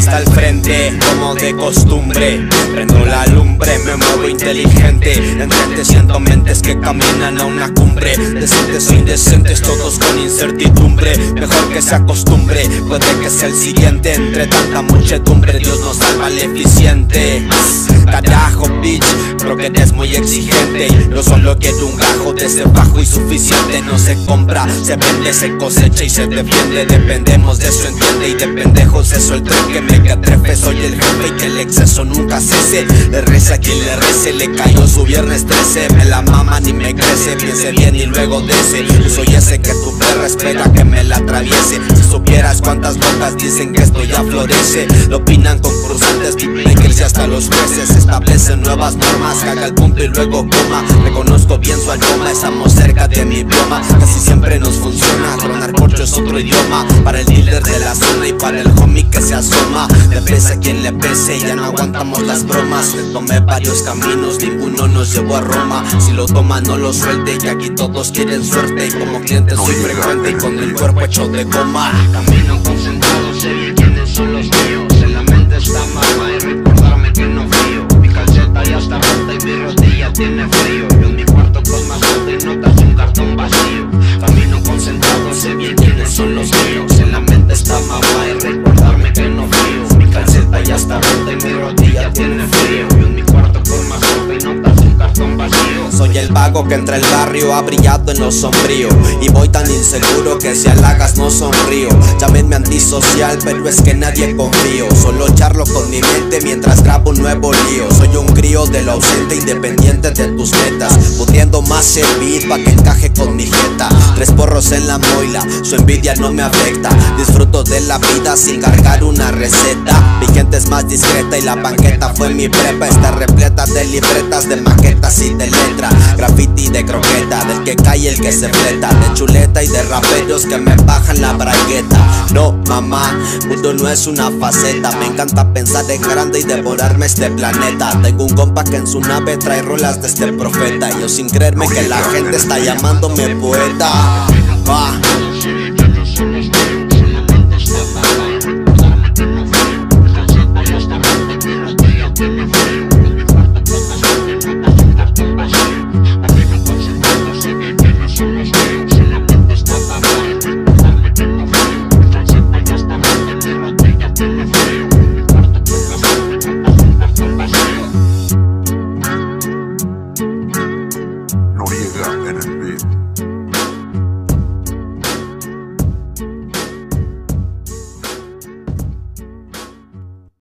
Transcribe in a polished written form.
hasta el frente, como de costumbre. Prendo la lumbre, me muevo inteligente. Enfrente siento mentes que caminan a una cumbre. Decentes o indecentes, todos con incertidumbre. Mejor que se acostumbre, puede que sea el siguiente. Entre tanta muchedumbre, Dios nos salva al eficiente. Carajo, bitch, creo que eres muy exigente. Yo solo quiero un gajo desde bajo y suficiente. No se compra, se vende, se cosecha y se defiende. Dependemos de eso, entiende, y de pendejos eso el tren que me atrefe. Soy el jefe y que el exceso nunca cese. Le reza a quien le rece, le cayó su viernes 13. Me la maman y me crece, piense bien y luego dese. Yo soy ese que tu perra espera que me la atraviese. Si supieras cuántas locas dicen que esto ya florece. Lo opinan concursantes, makers y hasta los jueces. Establecen nuevas normas, caga el punto y luego coma. Reconozco bien su aroma, estamos cerca de mi bioma. Casi siempre nos funciona, tronar corcho es otro idioma. Para el líder de la zona y para el homie que se asoma. Le pese a quien le pese, ya no aguantamos las bromas. Tomé varios caminos, ninguno nos llevó a Roma. Si lo toma no lo suelte, y aquí todos quieren suerte. Y como cliente soy frecuente y con el cuerpo hecho de goma. Camino concentrado, sé bien quiénes son los míos. En la mente está mamá y recordarme que no frío. Mi calceta ya está rota y mi rodilla tiene frío. Yo en mi cuarto con más de notas y un cartón vacío. Camino concentrado, sé bien quiénes son los míos. En la mente está mamá y recordarme que no frío. Mi calceta ya está rota y mi rodilla tiene frío. Yo en mi cuarto con más de notas y un cartón vacío. Soy el vago que entre el barrio ha brillado en lo sombrío. Y voy tan inseguro que si halagas no sonrío. Llámenme antisocial, pero es que nadie confío. Solo charlo con mi mente mientras grabo un nuevo lío. Soy un crío de lo ausente, independiente de tus metas. Pudiendo más servir pa' que encaje con mi jeta. 3 porros en la moila, su envidia no me afecta. Disfruto de la vida sin cargar una receta. Mi gente es más discreta y la banqueta fue mi prepa. Está repleta de libretas, de maquetas y de letras. Graffiti de croqueta, del que cae el que se fleta. De chuleta y de raperos que me bajan la bragueta. No, mamá, mundo no es una faceta. Me encanta pensar en grande y devorarme este planeta. Tengo un compa que en su nave trae rolas de este profeta. Yo sin creerme que la gente está llamándome poeta.